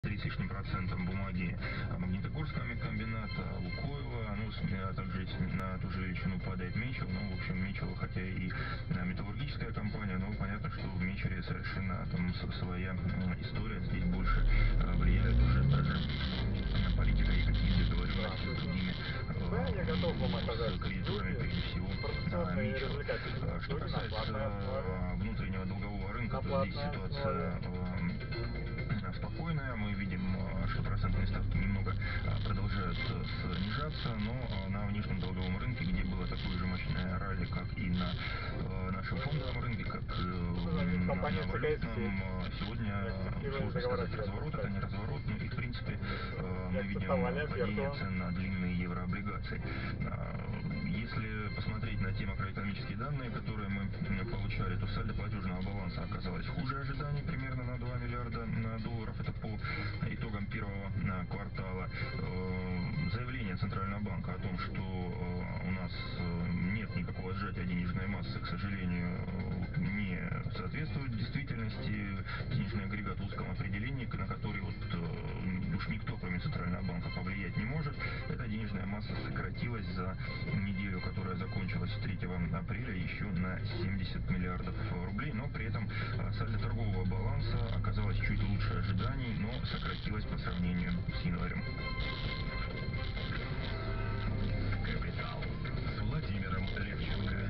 30 с лишним процентом бумаги Магнитогорского комбината, Лукойла, ну, также на ту же величину падает Мечел, ну, в общем, Мечел, хотя и металлургическая компания, но понятно, что в Мечеле совершенно там своя история, здесь больше влияет уже даже политика и какие договоренности с другими с кредиторами, прежде всего, Мечел. Что касается внутреннего долгового рынка, то здесь ситуация спокойная. Мы видим, что процентные ставки немного продолжают снижаться, но на внешнем долговом рынке, где было такое же мощное ралли, как и на нашем фондовом рынке, как на валютном, сегодня сложно сказать, разворот, это не разворот, но и в принципе мы видим падение цен на длинные еврооблигации. Если посмотреть на те макроэкономические данные, которые мы получали, то сальдо платежного баланса оказалось хуже ожиданий, примерно на 2 миллиарда долларов. Это по итогам первого квартала. Заявление Центрального банка о том, что у нас нет никакого сжатия денежной массы, к сожалению, не соответствует действительности. Денежный агрегат в узком определении, на который вот уж никто, кроме Центрального банка, повлиять не может. Эта денежная масса сократилась за неделю, которая закончилась 3 апреля, еще на 70 миллиардов рублей, но при этом сальдо торгового баланса оказалось чуть лучше ожиданий, но сократилась по сравнению с январем. Капитал с Владимиром Левченко.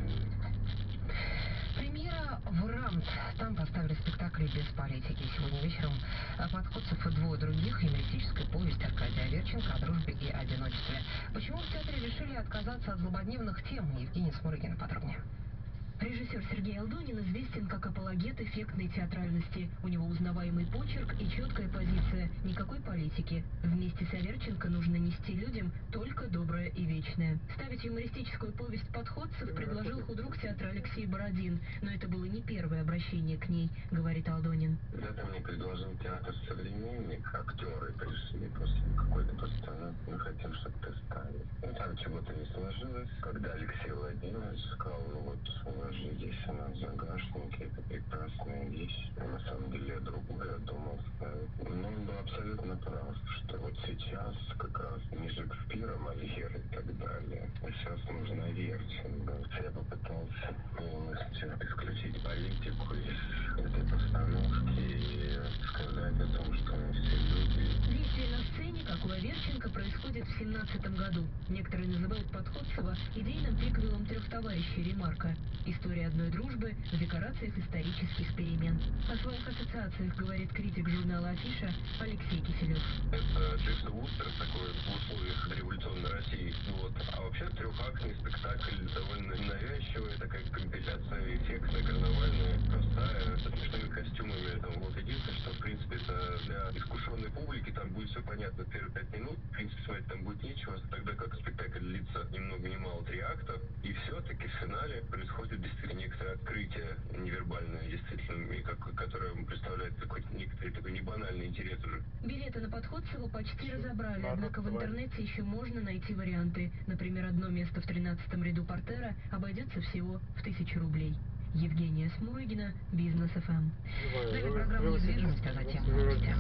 Премьера в Рамт. Там поставили спектакль без политики. Сегодня вечером Подходцев и двое других, юмористическая повесть Аркадия Аверченко о дружбе и одиночестве. Почему в театре решили отказаться от злободневных тем? Евгений Смурыгин подробнее. Режиссер Сергей Алдонин известен как апологет эффектной театральности. У него узнаваемый почерк и четкая позиция. Никакой политики. Вместе с Аверченко нужно нести людям только доброе и вечное. Ставить юмористическую повесть Подходцев предложил худрук театра Алексей Бородин. Но это было не первое обращение к ней, говорит Алдонин. Это мне предложил театр «Современник». Актеры пришли после какой-то постановки. Мы хотим, чтобы ты ставил. Ну, там чего-то не сложилось. Когда Алексей Владимирович сказал, ну вот, у нас же есть она в загашнике, это прекрасная вещь. На самом деле я другое думал ставить. Но он был абсолютно прав, что вот сейчас как раз не Шекспира, Мольер и так далее. А сейчас нужна Аверченко. Я попытался полностью исключить политику из этой постановки и сказать о том, что мы все люди. Действие на сцене, как у Аверченко, происходит в 17 году. Некоторые называют Подходцева идейным приквелом «Трех товарищей» Ремарка. История одной дружбы в декорациях исторических перемен. О своих ассоциациях говорит критик журнала «Афиша» Алексей Киселев. Это Дживс Вустер, такой в условиях революционной России. Вот. А вообще трехактный спектакль довольно навязчивый, такая компиляция эффектная, карнавальная, простая, с смешными костюмами. Там, вот. Единственное, что в принципе это для искушенной публики, там будет все понятно первые 5 минут. В принципе, смотреть там будет нечего, тогда как спектакль длится ни много ни мало 3 акта. И все-таки в финале происходит действительно некоторое открытие невербальное, действительно, и которое представляет какой-то некоторый такой небанальный интерес уже. Билеты на Подходцева почти разобрали, однако в интернете еще можно найти варианты. Например, одно место в 13-м ряду портера обойдется всего в 1000 рублей. Евгения Смурыгина, Бизнес ФМ. Далее программа «Недвижимость», а затем новости.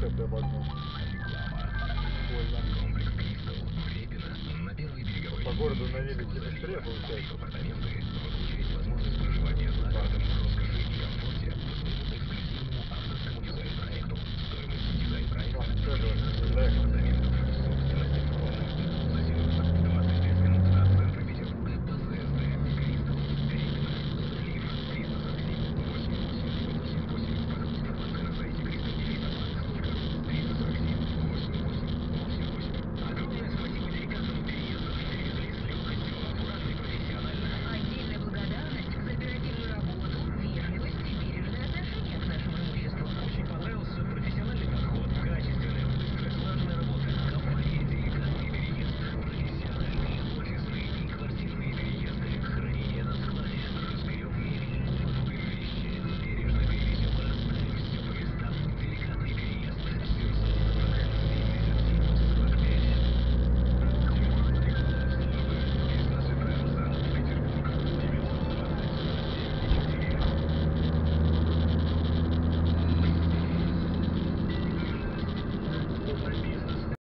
Комплекс «Кристалл» в Репино на первой береговой По городу на велике линии. быстрее получается. Апартаменты